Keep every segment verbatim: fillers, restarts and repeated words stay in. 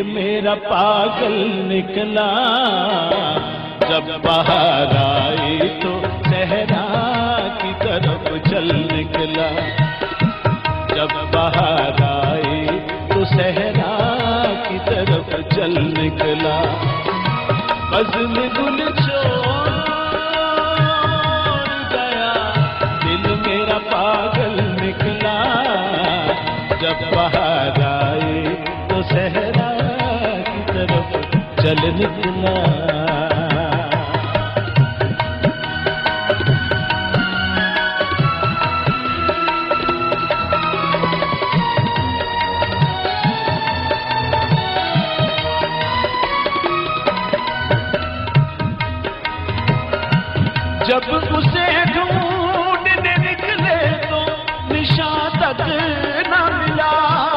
मेरा पागल निकला, जब बाहर आई तो सहरा की तरफ चल निकला। जब बाहर आई तो सहरा की तरफ चल निकला। बज़्म गुल छोड़ गया, दिल मेरा पागल निकला। जब बाहर आई तो सहरा की तरफ चल निकला। जब उसे ढूंढने निकले तो निशान तक न मिला।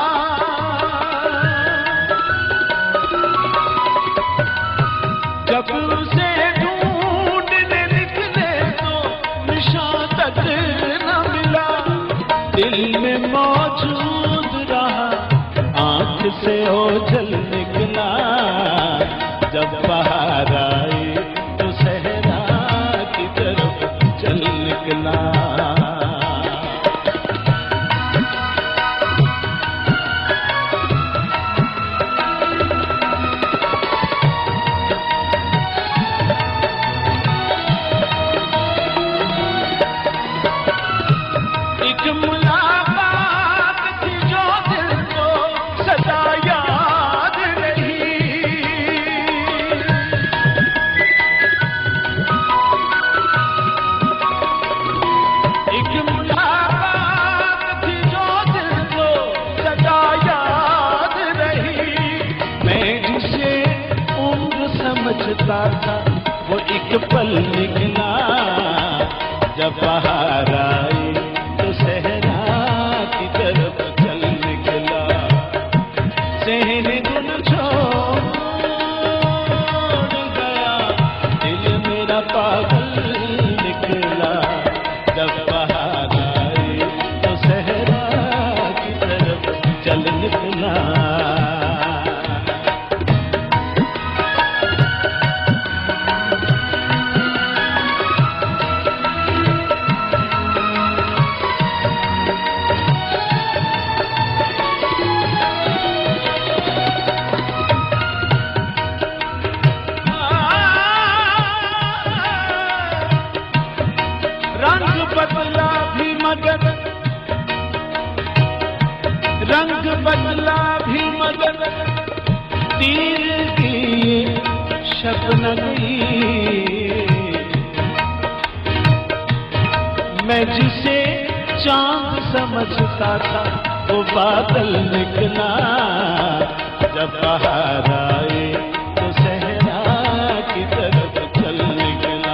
जब उसे ढूंढने निकले तो निशान तक न मिला। दिल में मौजूद रहा, आंख से ओझल निकला। जब बाहर आई तो सहरा की तरफ चल निकला। एक मुलाकात थी जो दिल को सदा याद रही। एक मुलाकात थी जो दिल को सदा याद रही। मैं जिसे उम्र समझता था वो एक पल निकला। जब बाहर आई तो सहरा की तरफ चल निकला। सहरे गुल छोड़ गया, दिल मेरा पागल निकला। जब बाहर आई तो सहरा की तरफ चल निकला। रंग बदला भी मगर रंग बदला भी मगर तीर की शब्द गई। मैं जिसे चांद समझता था वो बादल निकला। जब बाहर आए तो सहरा की तरफ चल निकला।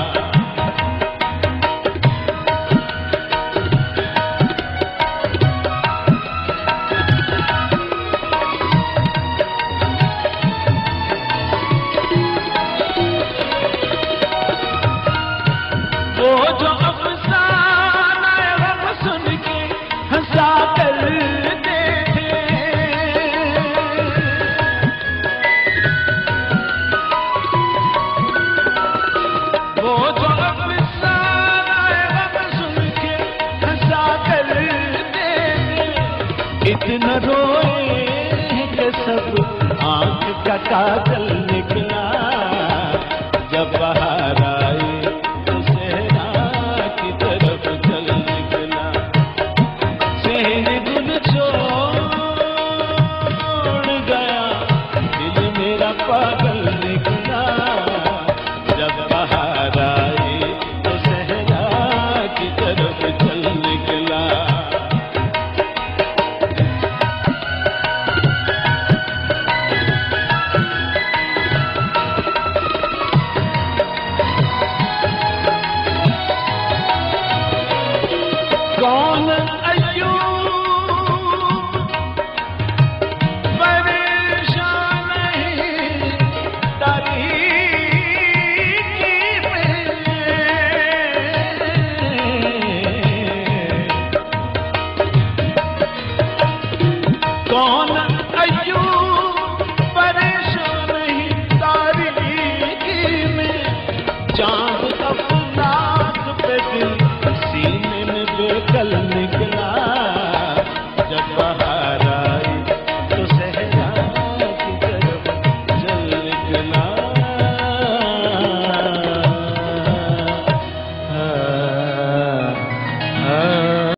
वो जो अफसाना गम सुन के हंसा करते थे। वो जो अफसाना गम सुन के हंसा करते थे। इतना रोए कि सब आंख का काजल निकला। जब बाहर आई पागल निकला। जब बाहर आई तो सहरा की तरफ चल निकला। कौन अपना